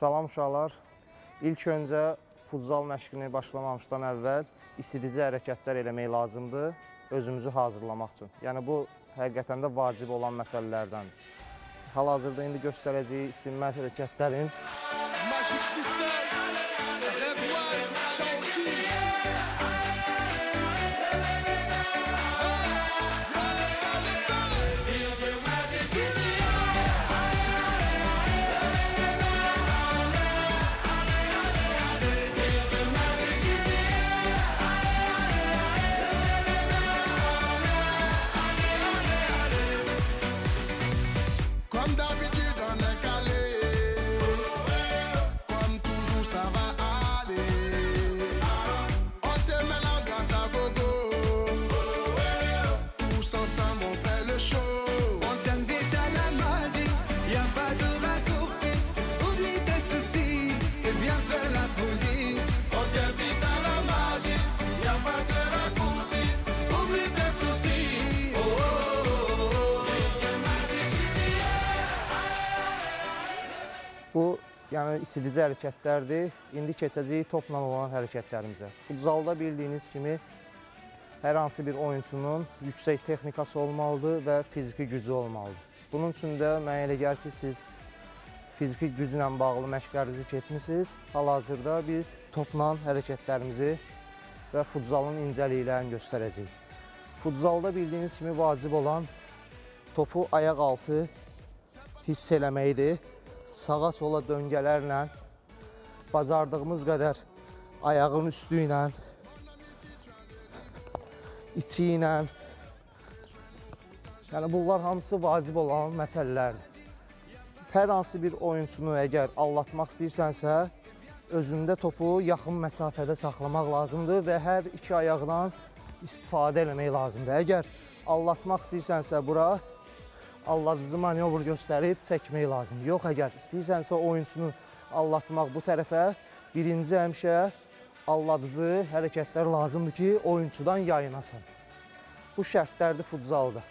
Salam uşaqlar. İlk öncə futsal məşqini başlamamışdan əvvəl isidici hərəkətlər eləmək lazımdır özümüzü hazırlamaq üçün. Yəni bu həqiqətən də vacib olan məsələlərdəndir. Hal-hazırda indi göstərəcəyik isinmə hərəkətlərin. Ensemble on fait le show. On t'invite à la magie, y a pas de raccourci. Oublie tes soucis, c'est bien faire la folie. On t'invite à la magie, y a pas de raccourci. Oublie tes soucis. Oh, oh, oh, oh. Bu yəni isidici hərəkətlərdir. İndi keçəcəyik topla olan hərəkətlərimizə. Futzalda bildiyiniz kimi hər hansı bir oyunçunun yüksək texnikası olmalıdır və fiziki gücü olmalıdır. Bunun üçün də mənə elə gəlir ki, siz fiziki güclə bağlı məşqlərinizi keçmişsiniz. Hal-hazırda biz topla hərəkətlərimizi və futzalın incəliklərini göstərəcəyik. Futzalda bildiyiniz kimi vacib olan topu ayaq altı hiss eləməkdir. Sağa sola döngələrlə, bacardığımız qədər ayağın üstü ilə, içi ilə, yəni bunlar hamısı vacib olan məsələlərdir. Hər hansı bir oyunçunu əgər allatmaq istəyirsənsə, özündə topu yaxın məsafədə saxlamaq lazımdır və hər iki ayaqdan istifadə eləmək lazımdır. Əgər allatmaq istəyirsənsə, bura alladıcı manevr göstərib çəkmək lazımdır. Yox, əgər istəyirsənsə oyunçunu allatmaq bu tərəfə, birinci həmişə alladıcı hərəkətlər lazımdır ki, oyunçudan yayınasın. Bu şərtlərdir futzalda.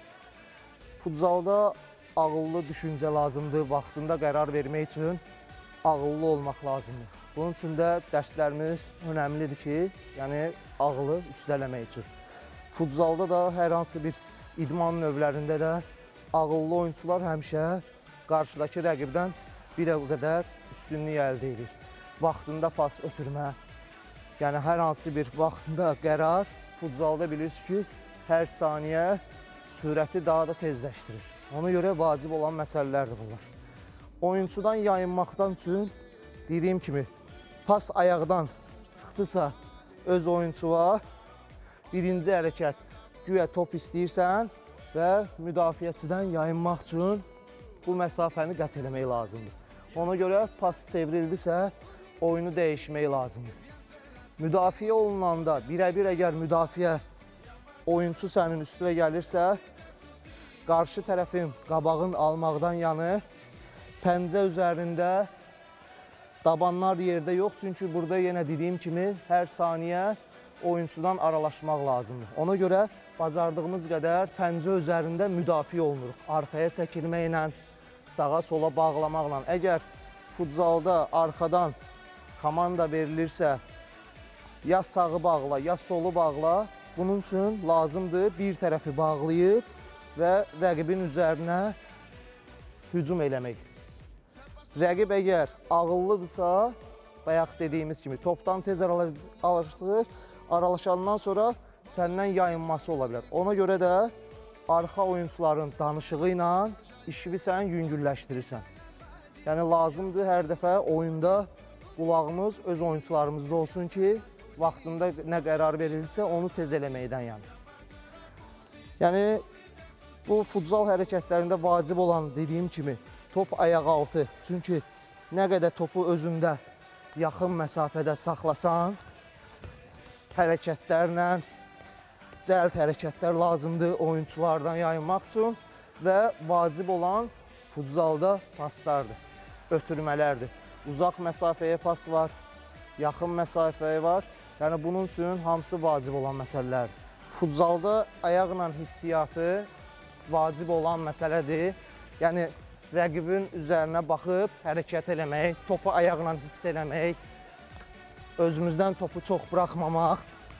Futzalda ağıllı düşüncə lazımdır, vaxtında qərar vermək üçün ağıllı olmaq lazımdır. Bunun üçün də dərslərimiz önəmlidir ki, yəni ağılı üstələmək üçün. Futzalda da hər hansı bir idman növlərində də ağıllı oyunçular həmişə qarşıdakı rəqibdən bir o qədər üstünlük əldə edir. Vaxtında pas ötürmə, yəni hər hansı bir vaxtında qərar futzalda bilirsiniz ki, hər saniyə sürəti daha da tezləşdirir. Ona görə vacib olan məsələlərdir bunlar. Oyunçudan yayınmaqdan üçün dediyim kimi pas ayaqdan çıxdısa öz oyunçuya birinci hərəkət güya top istəyirsən və müdafiəçidən yayınmaq üçün bu məsafəni qət eləmək lazımdır. Ona görə pas çevrildisə oyunu dəyişmək lazımdır. Müdafiə olunanda, birə-bir əgər müdafiə oyunçu sənin üstünə gəlirsə, qarşı tərəfin qabağın almaqdan yanı pəncə üzərində dabanlar yerdə yox. Çünki burada yenə dediyim kimi hər saniyə oyunçudan aralaşmaq lazımdır. Ona görə bacardığımız qədər pəncə üzərində müdafiə olunuruq. Arxaya çəkilməklə, sağa sola bağlamaqla. Əgər futzalda arxadan komanda verilirsə, ya sağı bağla, ya solu bağla. Bunun üçün lazımdır bir tərəfi bağlayıb və rəqibin üzərinə hücum eləmək. Rəqib əgər ağıllıdırsa, bayaq dediyimiz kimi topdan tez aralaşdırır, aralaşandan sonra səndən yayınması ola bilər. Ona görə də arxa oyunçuların danışığı ilə işini sən yüngülləşdirirsən. Yəni lazımdır hər dəfə oyunda qulağımız öz oyunçularımızda olsun ki, vaxtında nə qərar verilirsə, onu tez eləməkdən yəni. Yəni, bu futzal hərəkətlərində vacib olan dediyim kimi top ayaq altı. Çünki nə qədər topu özündə yaxın məsafədə saxlasan, hərəkətlərlə, cəld hərəkətlər lazımdır oyunçulardan yayınmaq üçün və vacib olan futzalda paslardır, ötürmələrdir. Uzaq məsafəyə pas var, yaxın məsafəyə var. Yəni, bunun üçün hamısı vacib olan məsələlərdir. Futzalda ayaqla hissiyatı vacib olan məsələdir. Yəni, rəqibin üzərinə baxıb hərəkət eləmək, topu ayaqla hiss eləmək, özümüzdən topu çox buraxmamaq,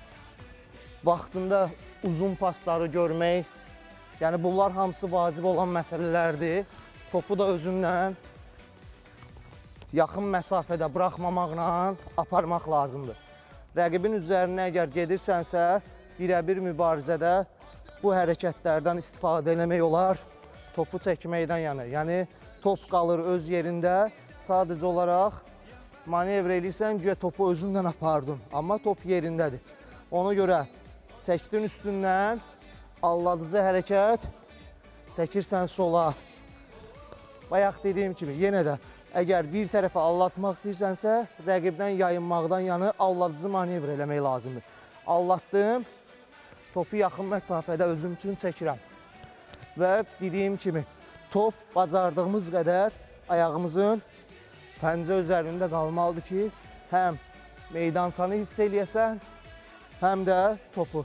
vaxtında uzun pasları görmək. Yəni bunlar hamısı vacib olan məsələlərdir. Topu da özündən yaxın məsafədə buraxmamaqla aparmaq lazımdır. Rəqibin üzərinə əgər gedirsənsə, birəbir mübarizədə bu hərəkətlərdən istifadə eləmək olar, topu çəkməkdən yana. Yəni top qalır öz yerində, sadəcə olaraq manevr eləyirsən, güya topu özündən apardın, amma top yerindədir. Ona görə çəkdin üstündən, alladıcı hərəkət, çəkirsən sola. Bayaq dediyim kimi, yenə də əgər bir tərəfə allatmaq istəyirsənsə, rəqibdən yayınmaqdan yanı alladıcı manevr eləmək lazımdır. Allatdım, topu yaxın məsafədə özüm üçün çəkirəm. Və dediyim kimi, top bacardığımız qədər ayağımızın pəncə üzərində qalmalıdır ki, həm meydançanı hiss eləyəsən, həm də topu.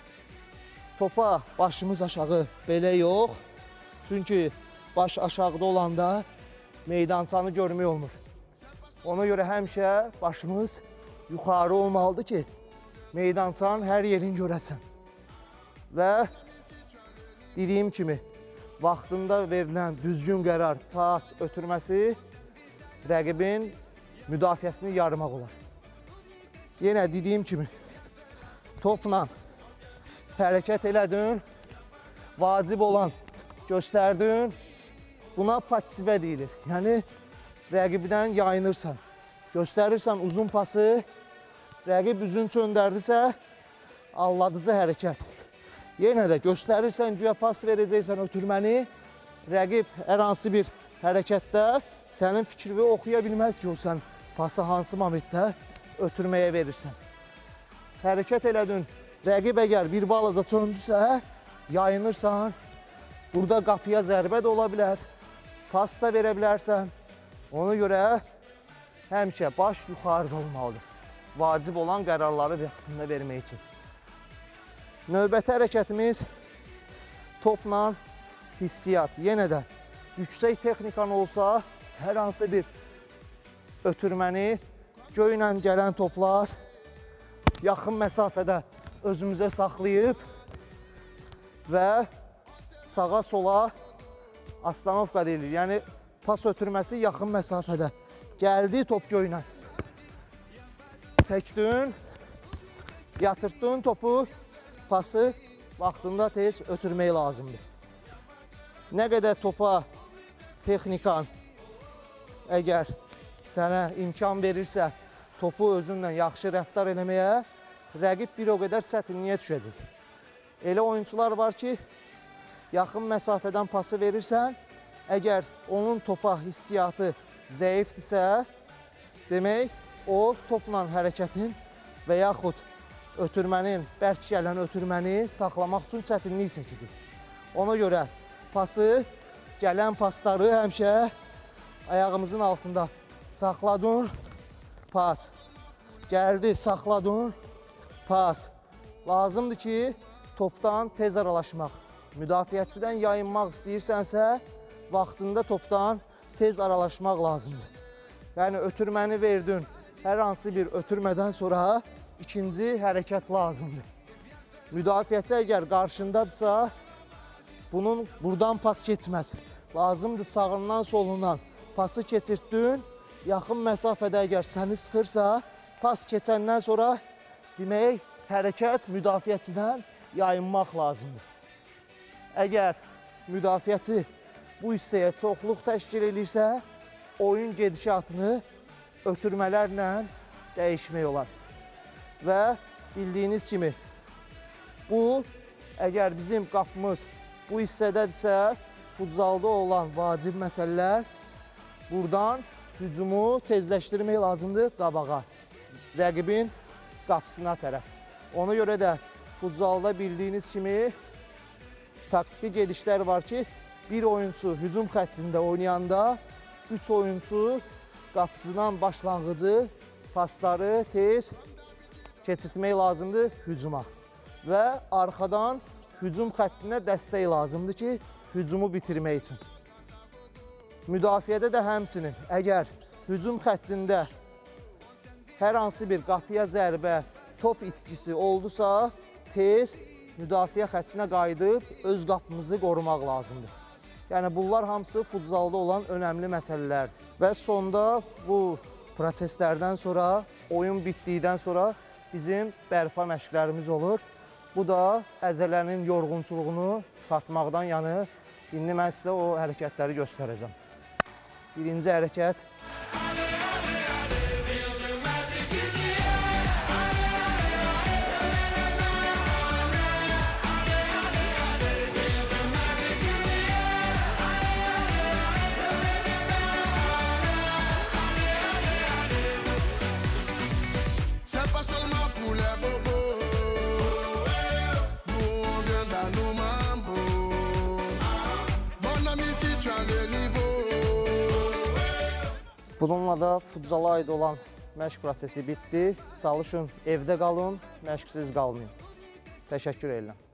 Topa başımız aşağı belə yox, çünki baş aşağıda olanda meydançanı görmək olmur. Ona görə həmişə başımız yuxarı olmalıdır ki, meydançanın hər yerini görəsən. Və dediyim kimi, vaxtında verilən düzgün qərar, pas, ötürməsi rəqibin müdafiəsini yarmaq olar. Yenə dediyim kimi, topla hərəkət elədin, vacib olan göstərdin, buna partisipə deyilir. Yəni, rəqibdən yayınırsan, göstərirsən uzun pası, rəqib üzün çöndərdirsə, alladıcı hərəkət. Yenə də göstərirsən, güya pas verəcəksən ötürməni, rəqib hər hansı bir hərəkətdə sənin fikrini oxuya bilməz ki, o sən pası hansı momentdə ötürməyə verirsən. Hərəkət elədin, rəqib əgər bir balaca çöndürsə, yayınırsan, burada qapıya zərbə də ola bilər, pas da verə bilərsən. Ona görə həmişə baş yuxarıda olmalıdır. Vacib olan qərarları vaxtında vermək üçün. Növbəti hərəkətimiz topla hissiyat. Yenə də yüksək texnikan olsa, hər hansı bir ötürməni, göylə gələn toplar yaxın məsafədə özümüzə saxlayıb və sağa sola astanovka deyilir. Yəni pas ötürməsi yaxın məsafədə. Gəldi top göylə. Çəkdin, yatırtdın topu, pası vaxtında tez ötürmək lazımdır. Nə qədər topa texnikan əgər sənə imkan verirsə, topu özünlə yaxşı rəftar eləməyə, rəqib bir o qədər çətinliyə düşəcək. Elə oyuncular var ki, yaxın məsafədən pası verirsən, əgər onun topa hissiyatı zəifdirsə, demək, o topla hərəkətin və yaxud ötürmənin, bərk gələn ötürməni saxlamaq üçün çətinlik çəkəcək. Ona görə pası, gələn pasları həmişə ayağımızın altında saxladın, pas. Gəldi, saxladın, pas. Lazımdır ki, topdan tez aralaşmaq. Müdafiəçidən yayınmaq istəyirsənsə, vaxtında topdan tez aralaşmaq lazımdır. Yəni, ötürməni verdin, hər hansı bir ötürmədən sonra ikinci hərəkət lazımdır. Müdafiəçi əgər qarşındadırsa, buradan pas keçməz. Lazımdır sağından solundan pası keçirtdin, yaxın məsafədə əgər səni sıxırsa, pas keçəndən sonra demək, hərəkət müdafiəçidən yayınmaq lazımdır. Əgər müdafiəçi bu hissəyə çoxluq təşkil edirsə, oyun gedişatını ötürmələrlə dəyişmək olar. Və bildiyiniz kimi, bu, əgər bizim qapımız bu hissədədirsə, futzalda olan vacib məsələlər, buradan hücumu tezləşdirmək lazımdır qabağa, rəqibin qapısına tərəf. Ona görə də futzalda bildiyiniz kimi taktiki gedişlər var ki, bir oyuncu hücum xəttində oynayanda 3 oyuncu qapıcıdan başlanğıcı pasları tez keçirtmək lazımdır hücuma və arxadan hücum xəttinə dəstək lazımdır ki, hücumu bitirmək üçün. Müdafiədə də həmçinin əgər hücum xəttində hər hansı bir qapıya zərbə, top itkisi oldusa, tez müdafiə xəttinə qayıdıb öz qapımızı qorumaq lazımdır. Yəni bunlar hamısı futzalda olan önəmli məsələlərdir. Və sonda bu proseslərdən sonra, oyun bitdikdən sonra bizim bərpa məşqlərimiz olur. Bu da əzələnin yorğunçuluğunu çıxartmaqdan yanı. İndi mən sizə o hərəkətləri göstərəcəm. Birinci hərəkət. C'est pas seulement pour les bobos. Nous on vient dans nos mambo. Mon ami, si tu as le niveau. Bununla da futzala aid olan məşq prosesi bitdi. Çalışın, evdə qalın, məşqsiz qalmayın. Təşəkkür edirəm.